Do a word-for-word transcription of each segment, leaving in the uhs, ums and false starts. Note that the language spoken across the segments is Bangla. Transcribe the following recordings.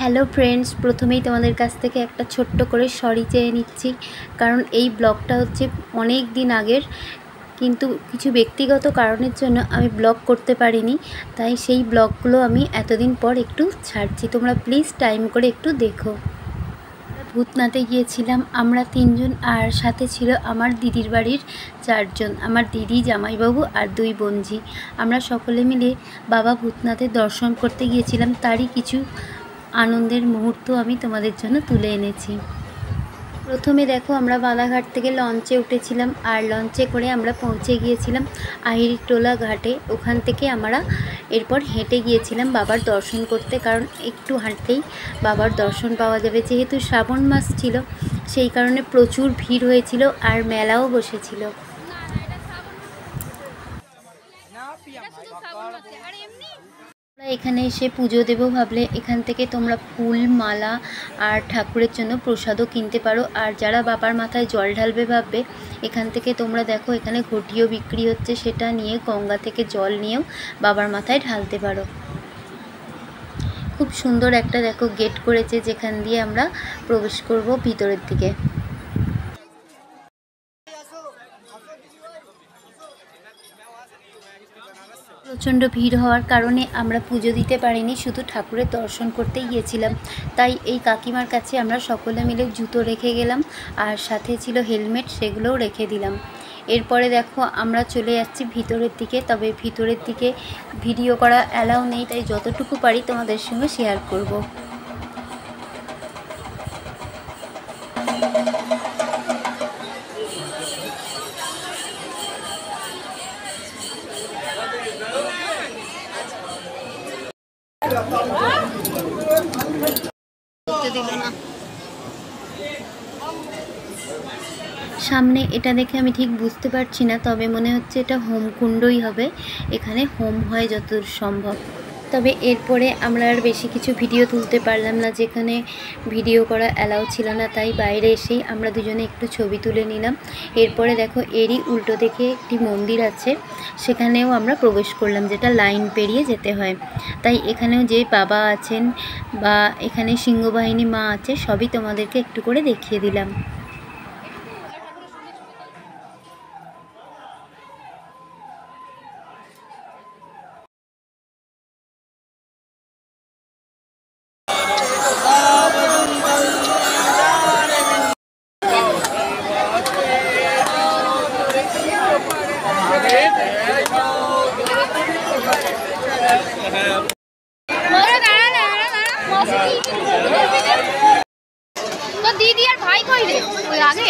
হ্যালো ফ্রেন্ডস, প্রথমেই তোমাদের কাছ থেকে একটা ছোট্ট করে সরি চেয়ে নিচ্ছি, কারণ এই ব্লগটা হচ্ছে অনেক দিন আগের, কিন্তু কিছু ব্যক্তিগত কারণের জন্য আমি ব্লগ করতে পারিনি। তাই সেই ব্লগগুলো আমি এতদিন পর একটু ছাড়ছি, তোমরা প্লিজ টাইম করে একটু দেখো। ভূতনাথে গিয়েছিলাম আমরা তিনজন, আর সাথে ছিল আমার দিদির বাড়ির চারজন, আমার দিদি, জামাইবাবু আর দুই বোনঝি। আমরা সকলে মিলে বাবা ভূতনাথের দর্শন করতে গিয়েছিলাম, তারই কিছু আনন্দের মুহূর্ত আমি তোমাদের জন্য তুলে এনেছি। প্রথমে দেখো, আমরা বালাঘাট থেকে লঞ্চে উঠেছিলাম, আর লঞ্চে করে আমরা পৌঁছে গিয়েছিলাম আহিরিটোলা ঘাটে। ওখান থেকে আমরা এরপর হেঁটে গিয়েছিলাম বাবার দর্শন করতে, কারণ একটু হাঁটলেই বাবার দর্শন পাওয়া যাবে। যেহেতু শ্রাবণ মাস ছিল, সেই কারণে প্রচুর ভিড় হয়েছিল আর মেলাও বসেছিল। এখানে এসে পুজো দেবো ভাবলে এখান থেকে তোমরা ফুল, মালা আর ঠাকুরের জন্য প্রসাদও কিনতে পারো। আর যারা বাবার মাথায় জল ঢালবে ভাববে, এখান থেকে তোমরা দেখো এখানে ঘটিও বিক্রি হচ্ছে, সেটা নিয়ে গঙ্গা থেকে জল নিয়েও বাবার মাথায় ঢালতে পারো। খুব সুন্দর একটা দেখো গেট করেছে, যেখান দিয়ে আমরা প্রবেশ করব ভিতরের দিকে। প্রচণ্ড ভিড় হওয়ার কারণে আমরা পুজো দিতে পারিনি, শুধু ঠাকুরের দর্শন করতেই গিয়েছিলাম। তাই এই কাকিমার কাছে আমরা সকলে মিলে জুতো রেখে গেলাম, আর সাথে ছিল হেলমেট, সেগুলোও রেখে দিলাম। এরপরে দেখো আমরা চলে যাচ্ছি ভিতরের দিকে, তবে ভিতরের দিকে ভিডিও করা অ্যালাউ নেই, তাই যতটুকু পারি তোমাদের সঙ্গে শেয়ার করব। সামনে এটা দেখে আমি ঠিক বুঝতে পারছি না, তবে মনে হচ্ছে এটা হোমকুণ্ডই হবে, এখানে হোম হয় যতদূর সম্ভব। তবে এরপরে আমরা আর বেশি কিছু ভিডিও তুলতে পারলাম না, যেখানে ভিডিও করা অ্যালাউ ছিল না, তাই বাইরে এসেই আমরা দুজনে একটু ছবি তুলে নিলাম। এরপরে দেখো এরই উল্টো দিকে একটি মন্দির আছে, সেখানেও আমরা প্রবেশ করলাম, যেটা লাইন পেরিয়ে যেতে হয়। তাই এখানেও যে বাবা আছেন বা এখানে সিংহবাহিনী মা আছে, সবই তোমাদেরকে একটু করে দেখিয়ে দিলাম। তো দিদি আর ভাই কই রে? ওই আগে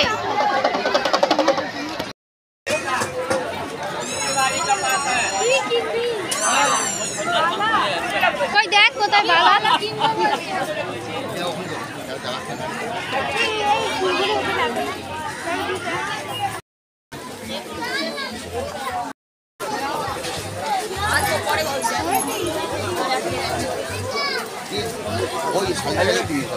কই দেখ কোথায় বাবা। ওই সকালে দিয়ে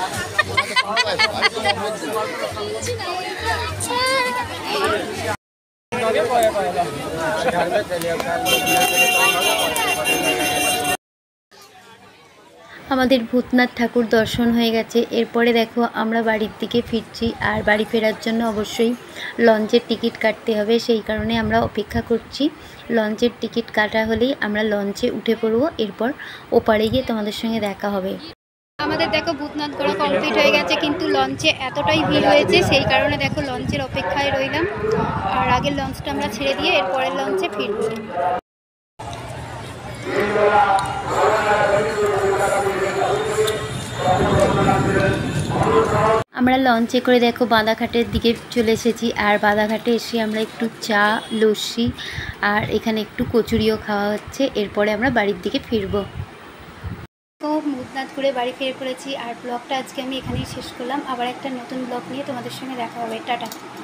আমাদের ভূতনাথ ঠাকুর দর্শন হয়ে গেছে। এরপরে দেখো আমরা বাড়ির দিকে ফিরছি, আর বাড়ি ফেরার জন্য অবশ্যই লঞ্চের টিকিট কাটতে হবে, সেই কারণে আমরা অপেক্ষা করছি। লঞ্চের টিকিট কাটা হলেই আমরা লঞ্চে উঠে পড়বো, এরপর ওপারে গিয়ে তোমাদের সঙ্গে দেখা হবে। আমাদের দেখো ভূতনাথ ঘোরা কমপ্লিট হয়ে গেছে, কিন্তু লঞ্চে এতটাই ভিড় হয়েছে, সেই কারণে দেখো লঞ্চের অপেক্ষায় রইলাম। আর আগের লঞ্চটা আমরা ছেড়ে দিয়ে এরপরের লঞ্চে ফিরবো। আমরা লঞ্চে করে দেখো বাঁধাঘাটের দিকে চলে এসেছি, আর বাঁধাঘাটে এসে আমরা একটু চা, লস্যি আর এখানে একটু কচুরিও খাওয়া হচ্ছে। এরপরে আমরা বাড়ির দিকে ফিরবো। তো ভূতনাথ ঘুরে বাড়ি ফিরে পড়েছি, আর ব্লগটা আজকে আমি এখানেই শেষ করলাম। আবার একটা নতুন ব্লগ নিয়ে তোমাদের সঙ্গে দেখা হবে। টাটা।